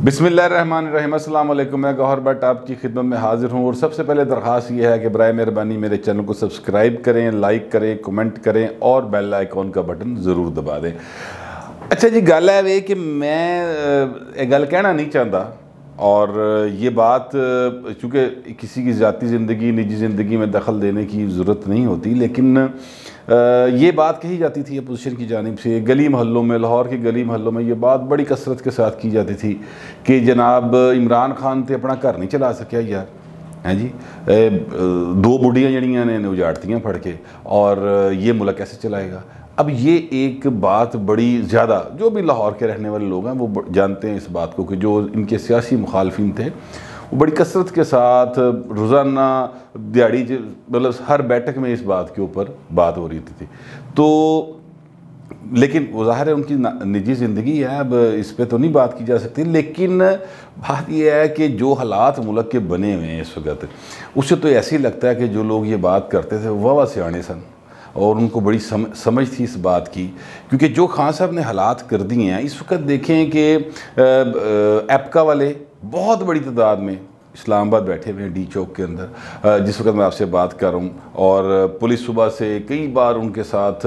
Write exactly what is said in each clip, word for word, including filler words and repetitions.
बिस्मिल्लाहिर्रहमानिर्रहीम, अस्सलाम वालेकुम। मैं गौहर भट्ट आपकी खिदमत में हाजिर हूँ और सबसे पहले दरख्वास्त ये है कि बराए मेहरबानी मेरे चैनल को सब्सक्राइब करें, लाइक करें, कमेंट करें और बेल आइकॉन का बटन ज़रूर दबा दें। अच्छा जी, गल है वे कि मैं एक गल कहना नहीं चाहता और ये बात चूँकि किसी की ज़ाती ज़िंदगी निजी ज़िंदगी में दखल देने की ज़रूरत नहीं होती, लेकिन ये बात कही जाती थी अपोजिशन की जानिब से गली मोहल्लों में, लाहौर के गली मोहल्लों में ये बात बड़ी कसरत के साथ की जाती थी कि जनाब इमरान खान तो अपना घर नहीं चला सकिया यार, हैं जी, दो बुढ़ियाँ जड़ियाँ ने उजाड़तियाँ फड़ के, और ये मुल्क कैसे चलाएगा। अब ये एक बात बड़ी ज़्यादा, जो भी लाहौर के रहने वाले लोग हैं वो जानते हैं इस बात को कि जो इनके सियासी मुखालफिन थे वो बड़ी कसरत के साथ रोज़ाना दिहाड़ी मतलब हर बैठक में इस बात के ऊपर बात हो रही थी। तो लेकिन वो ज़ाहिर है उनकी निजी ज़िंदगी है, अब इस पे तो नहीं बात की जा सकती, लेकिन बात यह है कि जो हालात मुल्क के बने हुए हैं इस वक्त, उससे तो ऐसे ही लगता है कि जो लोग ये बात करते थे वो वाह सियाने सन और उनको बड़ी सम, समझ थी इस बात की, क्योंकि जो खान साहब ने हालात कर दिए हैं इस वक्त देखें कि एपका वाले बहुत बड़ी तादाद में इस्लामाबाद बैठे हुए हैं डी चौक के अंदर जिस वक्त मैं आपसे बात कर रहा हूँ, और पुलिस सुबह से कई बार उनके साथ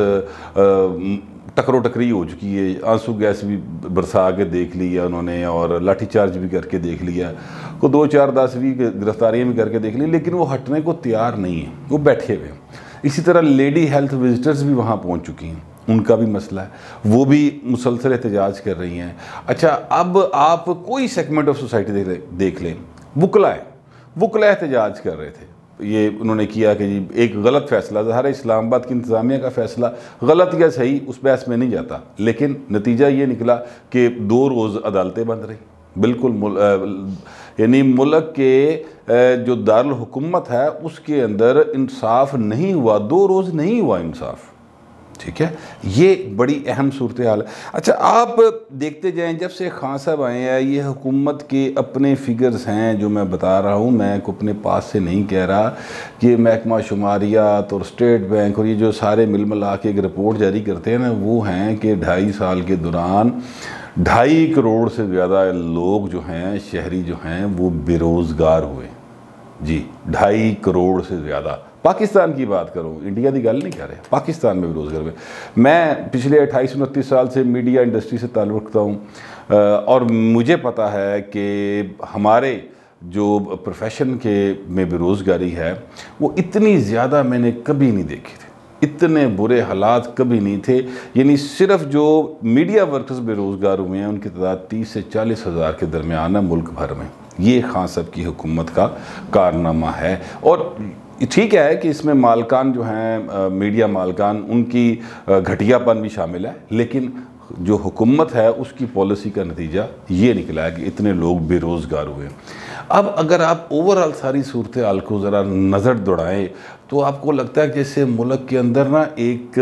टकरो टकरी हो चुकी है, आंसू गैस भी बरसा के देख लिया उन्होंने और लाठीचार्ज भी करके देख लिया, को दो चार दस भी गिरफ्तारियाँ भी करके देख ली, लेकिन वो हटने को तैयार नहीं है, वो बैठे हुए हैं। इसी तरह लेडी हेल्थ विजिटर्स भी वहाँ पहुँच चुकी हैं, उनका भी मसला है, वो भी मुसलसल एहतजाज कर रही हैं। अच्छा, अब आप कोई सेगमेंट ऑफ सोसाइटी देख ले देख लें, वुकला है, वुकला एहतजाज कर रहे थे, ये उन्होंने किया कि जी एक गलत फैसला, ज़ाहिर इस्लामाबाद की इंतज़ामिया का फैसला गलत या सही उस बहस में नहीं जाता, लेकिन नतीजा ये निकला कि दो रोज़ अदालतें बंद रही, बिल्कुल, यानी मुल्क के जो दारुल हुकूमत है उसके अंदर इंसाफ नहीं हुआ, दो रोज़ नहीं हुआ इंसाफ। ठीक है, ये बड़ी अहम सूरत हाल है। अच्छा, आप देखते जाएं, जब से खान साहब आए हैं ये हुकूमत के अपने फिगर्स हैं जो मैं बता रहा हूँ, मैं को अपने पास से नहीं कह रहा कि महकमा शुमारियात और स्टेट बैंक और ये जो सारे मिल मिला के एक रिपोर्ट जारी करते हैं ना, वो हैं कि ढाई साल के दौरान ढाई करोड़ से ज़्यादा लोग जो हैं शहरी जो हैं वो बेरोज़गार हुए जी, ढाई करोड़ से ज़्यादा। पाकिस्तान की बात करूँ, इंडिया की गल नहीं कर रहे, पाकिस्तान में बेरोज़गार हुए। मैं पिछले अट्ठाईस उनतीस साल से मीडिया इंडस्ट्री से ताल्लुक़ रखता हूँ और मुझे पता है कि हमारे जो प्रोफेशन के में बेरोज़गारी है वो इतनी ज़्यादा मैंने कभी नहीं देखी थी, इतने बुरे हालात कभी नहीं थे। यानी सिर्फ जो मीडिया वर्कर्स बेरोज़गार हुए हैं उनकी तादाद तीस से चालीस हज़ार के दरमियान है मुल्क भर में। ये खान साहब की हुकूमत का कारनामा है। और ठीक है कि इसमें मालकान जो हैं, मीडिया मालकान, उनकी घटियापन भी शामिल है, लेकिन जो हुकूमत है उसकी पॉलिसी का नतीजा ये निकला है कि इतने लोग बेरोज़गार हुए। अब अगर आप ओवरऑल सारी सूरत हाल को ज़रा नज़र दौड़ाएं तो आपको लगता है कि जैसे मुल्क के अंदर ना एक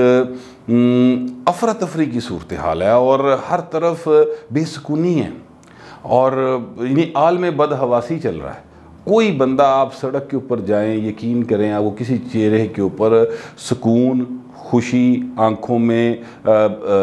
अफरा तफरी की सूरत हाल है और हर तरफ बेसुकूनी है और यानी आलम बदहवासी चल रहा है। कोई बंदा आप सड़क के ऊपर जाएं, यकीन करें आपको किसी चेहरे के ऊपर सुकून, खुशी, आँखों में आ, आ,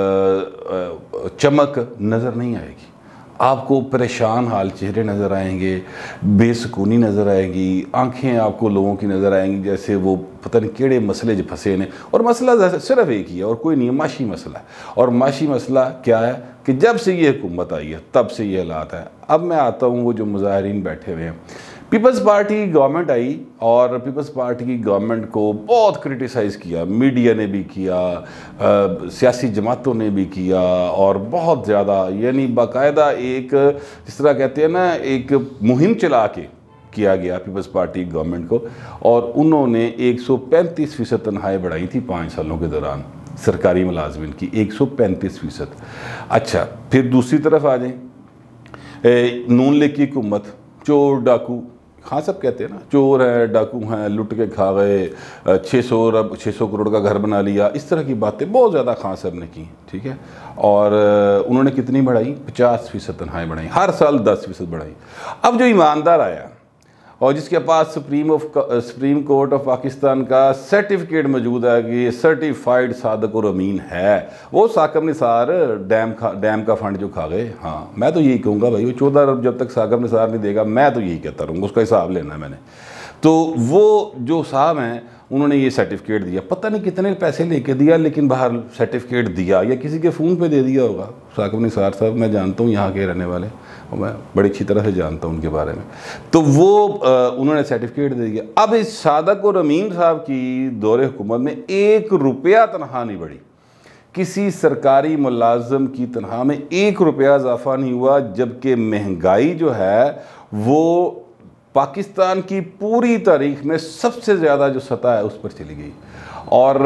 आ, चमक नज़र नहीं आएगी, आपको परेशान हाल चेहरे नज़र आएंगे, बेसुकूनी नज़र आएगी, आंखें आपको लोगों की नज़र आएंगी जैसे वो पता नहीं केड़े मसले ज फंसे ने। और मसला सिर्फ एक ही है और कोई नहीं है, माशी मसला है। और माशी मसला क्या है कि जब से ये हुकूमत आई है तब से ये हालात है। अब मैं आता हूँ वो जो मुजाहिरीन बैठे हुए हैं, पीपल्स पार्टी की गवर्नमेंट आई और पीपल्स पार्टी की गवर्नमेंट को बहुत क्रिटिसाइज़ किया, मीडिया ने भी किया, सियासी जमातों ने भी किया और बहुत ज़्यादा, यानी बाकायदा एक जिस तरह कहते हैं ना एक मुहिम चला के किया गया पीपल्स पार्टी गवर्नमेंट को, और उन्होंने एक सौ पैंतीस फ़ीसद तनख्वाहें बढ़ाई थी पाँच सालों के दौरान सरकारी मुलाजमिन की, एक सौ पैंतीस फ़ीसद। अच्छा, फिर दूसरी तरफ आ जाए, नून लीग की हुकूमत, चोर डाकू, हाँ सब कहते हैं ना चोर हैं, डाकू हैं, लुट के खा गए, छः सौ अरब छः सौ करोड़ का घर बना लिया, इस तरह की बातें बहुत ज़्यादा खान साहब ने की। ठीक है, और उन्होंने कितनी बढ़ाई, पचास फ़ीसद तनख्वाहें बढ़ाई, हर साल दस फ़ीसद बढ़ाई। अब जो ईमानदार आया और जिसके पास supreme of supreme court of Pakistan का सर्टिफिकेट मौजूद है कि ये सर्टिफाइड सादक और अमीन है, वो साकिब निसार डैम खा डैम का फंड जो खा गए। हाँ, मैं तो यही कहूँगा भाई, वो चौदह अरब जब तक साकिब निसार नहीं देगा, मैं तो यही कहता रहूँगा, उसका हिसाब लेना है मैंने। तो वो जो साहब हैं उन्होंने ये सर्टिफिकेट दिया, पता नहीं कितने पैसे लेके दिया, लेकिन बाहर सर्टिफिकेट दिया, या किसी के फ़ोन पे दे दिया होगा। साकिब निसार साहब मैं जानता हूँ, यहाँ के रहने वाले, और मैं बड़ी अच्छी तरह से जानता हूँ उनके बारे में। तो वो आ, उन्होंने सर्टिफिकेट दे दिया। अब इस सादक और अमीन साहब की दौरे हुकूमत में एक रुपया तनख्वाह नहीं बढ़ी, किसी सरकारी मुलाजम की तनख्वाह में एक रुपया इजाफा नहीं हुआ, जबकि महंगाई जो है वो पाकिस्तान की पूरी तारीख में सबसे ज़्यादा जो सतह है उस पर चली गई, और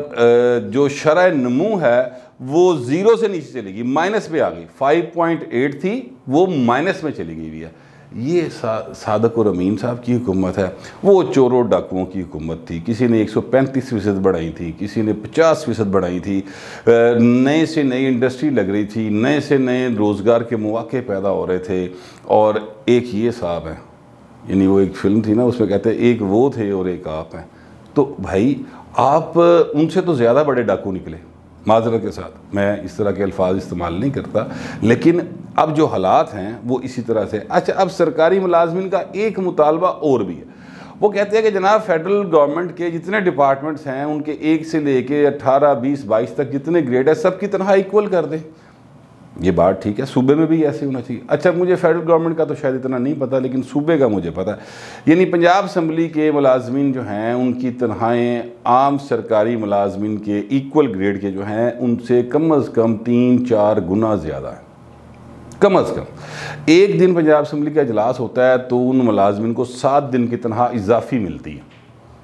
जो शरह नमू है वो ज़ीरो से नीचे चली गई, माइनस पे आ गई। फाइव पॉइंट एट थी, वो माइनस में चली गई भी है। ये सा, सादक और अमीन साहब की हुकूमत है। वो चोरों डाकुओं की हुकूमत थी, किसी ने एक सौ पैंतीस फ़ीसद बढ़ाई थी, किसी ने पचास फ़ीसद बढ़ाई थी, नए से नई इंडस्ट्री लग रही थी, नए से नए रोज़गार के मौके पैदा हो रहे थे। और एक ये साहब हैं, यानी वो एक फिल्म थी ना, उसमें कहते हैं एक वो थे और एक आप हैं। तो भाई आप उनसे तो ज़्यादा बड़े डाकू निकले, माजरत के साथ मैं इस तरह के अल्फाज इस्तेमाल नहीं करता, लेकिन अब जो हालात हैं वो इसी तरह से। अच्छा, अब सरकारी मुलाजमिन का एक मुतालबा और भी है, वो कहते हैं कि जनाब फेडरल गवर्नमेंट के जितने डिपार्टमेंट्स हैं उनके एक से लेके अट्ठारह बीस बाईस तक जितने ग्रेड है सबकी तनख्वाह इक्वल कर दें। ये बात ठीक है, सूबे में भी ऐसे होना चाहिए। अच्छा, मुझे फेडरल गवर्नमेंट का तो शायद इतना नहीं पता, लेकिन सूबे का मुझे पता है। यानी पंजाब असम्बली के मुलाजमीन जो हैं उनकी तनख्वाहें आम सरकारी मुलाजमीन के इक्वल ग्रेड के जो हैं उनसे कम अज़ कम तीन चार गुना ज़्यादा है, कम अज़ कम। एक दिन पंजाब असम्बली का इजलास होता है तो उन मुलाजमीन को सात दिन की तनख्वाह इजाफी मिलती है।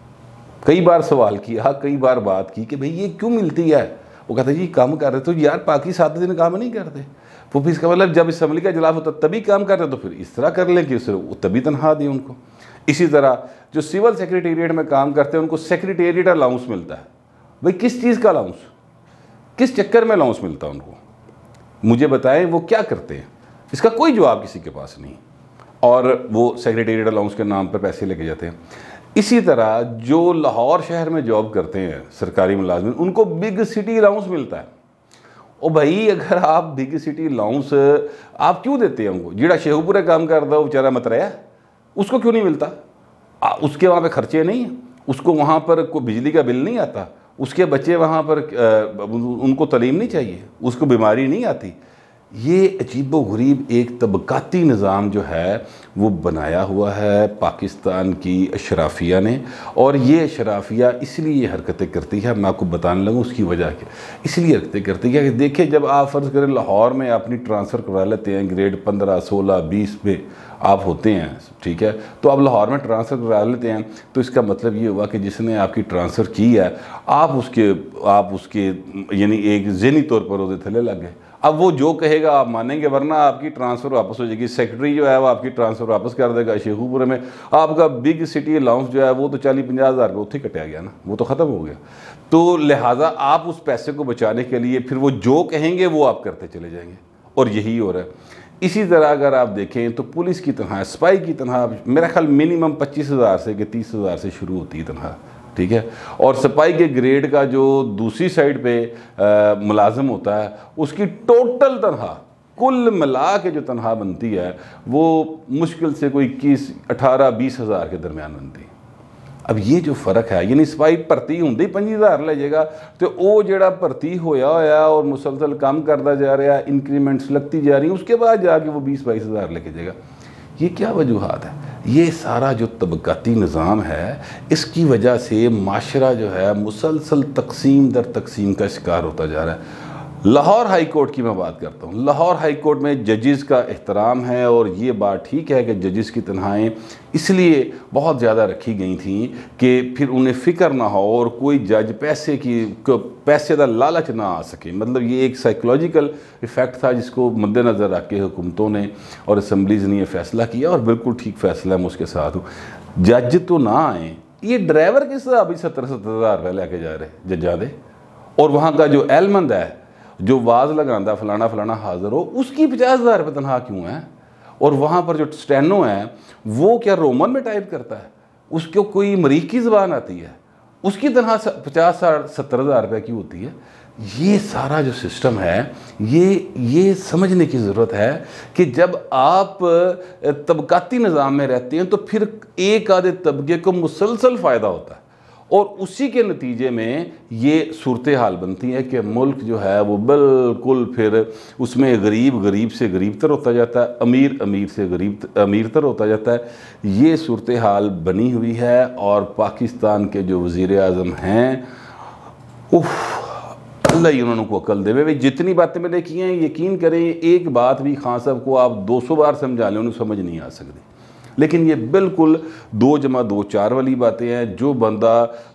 कई बार सवाल किया, कई बार बात की कि भाई ये क्यों मिलती है। वो कहते हैं जी काम कर रहे, तो यार बाकी सात दिन काम नहीं करते। वो फिर इसका मतलब जब असम्बली का इजलास होता तभी काम कर रहे, तो फिर इस तरह कर लें कि उससे तभी तनख्वाह दी उनको। इसी तरह जो सिविल सेक्रेटेरिएट में काम करते हैं उनको सेक्रेटेरिएट अलाउंस मिलता है। भाई किस चीज़ का अलाउंस, किस चक्कर में अलाउंस मिलता है उनको, मुझे बताएं, वो क्या करते हैं, इसका कोई जवाब किसी के पास नहीं। और वो सेक्रेटेरिएट अलाउंस के नाम पर पैसे लेके जाते हैं। इसी तरह जो लाहौर शहर में जॉब करते हैं सरकारी मुलाजमिन, उनको बिग सिटी अलाउंस मिलता है। ओ भाई, अगर आप बिग सिटी अलाउंस आप क्यों देते हैं उनको? जिड़ा शेखपुरे काम करता है वो बेचारा मत रहा, उसको क्यों नहीं मिलता? आ, उसके वहाँ पे खर्चे नहीं हैं, उसको वहाँ पर कोई बिजली का बिल नहीं आता, उसके बच्चे वहाँ पर आ, उनको तालीम नहीं चाहिए, उसको बीमारी नहीं आती। ये अजीबो गरीब एक तबकाती निज़ाम जो है वो बनाया हुआ है पाकिस्तान की अशराफिया ने, और ये अशराफिया इसलिए हरकतें करती है, मैं आपको बताने लगूँ उसकी वजह क्या। इसलिए हरकतें करती है कि देखिए, जब आप फ़र्ज़ करें लाहौर में अपनी ट्रांसफ़र करवा लेते हैं, ग्रेड पंद्रह सोलह बीस में आप होते हैं, ठीक है, तो आप लाहौर में ट्रांसफ़र करा लेते हैं, तो इसका मतलब ये हुआ कि जिसने आपकी ट्रांसफ़र की है आप उसके आप उसके यानी एक ज़हनी तौर पर उसके थले लग गए। अब वो जो कहेगा आप मानेंगे, वरना आपकी ट्रांसफ़र वापस हो जाएगी। सेक्रेटरी जो है वो आपकी ट्रांसफ़र वापस कर देगा। शेखुपुरे में आपका बिग सिटी अलाउंस जो है वो तो चालीस पंजाह हज़ार का उत्थे कटा गया ना, वो तो ख़त्म हो गया। तो लिहाजा आप उस पैसे को बचाने के लिए फिर वो जो कहेंगे वो आप करते चले जाएंगे, और यही हो रहा है। इसी तरह अगर आप देखें तो पुलिस की तनख्वाह, स्पाई की तनख्वाह मेरा ख्याल मिनिमम पच्चीस हज़ार से कि तीस हज़ार से शुरू होती है तनख्वाह, ठीक है। और सिपाही के ग्रेड का जो दूसरी साइड पे आ, मुलाजम होता है उसकी टोटल तनख्वाह कुल मिला के जो तनख्वाह बनती है वो मुश्किल से कोई इक्कीस अठारह बीस हज़ार के दरमियान बनती है। अब ये जो फ़र्क है, यानी सिपाही भर्ती होंगे ही पंजी हज़ार ले जाएगा, तो वो जो भर्ती होया होया और मुसलसल काम करता जा रहा है, इंक्रीमेंट्स लगती जा रही हैं, उसके बाद जाके वो बीस बाईस हज़ार लेके जाएगा। ये क्या वजूहात है? ये सारा जो तबकाती निज़ाम है इसकी वजह से माशरा जो है मुसलसल तकसीम दर तकसीम का शिकार होता जा रहा है। लाहौर हाई कोर्ट की मैं बात करता हूँ। लाहौर हाई कोर्ट में जजेस का एहतराम है, और ये बात ठीक है कि जजेस की तनख्वाहें इसलिए बहुत ज़्यादा रखी गई थी कि फिर उन्हें फ़िक्र ना हो और कोई जज पैसे की पैसे का लालच ना आ सके। मतलब ये एक साइकोलॉजिकल इफ़ेक्ट था जिसको मद्देनज़र रख के हुकूमतों ने और असम्बलीज़ ने यह फ़ैसला किया, और बिल्कुल ठीक फ़ैसला है, मैं उसके साथ हूँ। जज तो ना आए, ये ड्राइवर किस तरह अभी सत्तर सत्तर हज़ार रुपये लेके जा रहे जजा दे, और वहाँ का जो एलमंद है जो वाज लगाता फलाना फलाना हाजिर हो, उसकी पचास हज़ार रुपये तनख्वाह क्यों है? और वहाँ पर जो स्टेनो है वो क्या रोमन में टाइप करता है, उसको कोई अमरीकी की ज़बान आती है, उसकी तनख्वाह पचास साठ सत्तर हज़ार रुपये की होती है। ये सारा जो सिस्टम है ये ये समझने की ज़रूरत है कि जब आप तबकाती निज़ाम में रहते हैं तो फिर एक आधे तबके को मुसलसल फ़ायदा होता है और उसी के नतीजे में ये सूरत हाल बनती है कि मुल्क जो है वो बिल्कुल फिर उसमें गरीब गरीब से गरीब तर होता जाता है, अमीर अमीर से गरीब अमीर तर होता जाता है। ये सूरत हाल बनी हुई है और पाकिस्तान के जो वज़ीर आज़म हैं, उफ़, अल्लाह ही उन्होंने को अकल देवे। जितनी बातें मैंने की हैं, यकीन करें एक बात भी खान साहब को आप दो सौ बार समझा लें उन्हें समझ नहीं आ सकती, लेकिन ये बिल्कुल दो जमा दो चार वाली बातें हैं। जो बंदा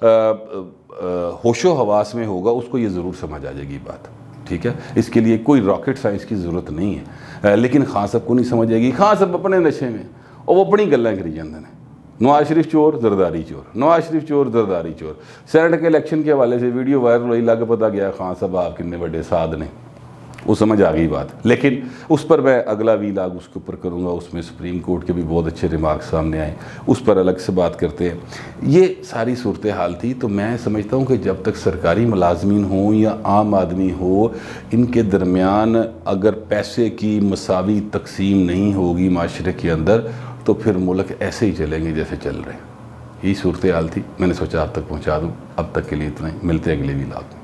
होशो हवास में होगा उसको ये ज़रूर समझ आ जाएगी बात, ठीक है। इसके लिए कोई रॉकेट साइंस की ज़रूरत नहीं है, लेकिन खान साहब को नहीं समझ आएगी। खान साहब अपने नशे में और वो अपनी गल्लां करी जाते हैं, नवाज शरीफ चोर जरदारी चोर, नवाज शरीफ चोर जरदारी चोर। सेनेट के इलेक्शन के हवाले से वीडियो वायरल हुई, लग पता गया खान साहब आप कितने बड़े साध ने, वो समझ आ गई बात। लेकिन उस पर मैं अगला वीलाग उसके ऊपर करूँगा, उसमें सुप्रीम कोर्ट के भी बहुत अच्छे रिमार्क सामने आए, उस पर अलग से बात करते हैं। ये सारी सूरत हाल थी। तो मैं समझता हूँ कि जब तक सरकारी मुलाजमीन हों या आम आदमी हो, इनके दरमियान अगर पैसे की मसावी तकसीम नहीं होगी माशरे के अंदर, तो फिर मुल्क ऐसे ही चलेंगे जैसे चल रहे हैं। यही सूरत हाल थी, मैंने सोचा आप तक पहुँचा दूँ। अब तक के लिए इतना ही, मिलते हैं अगले वीलाग में।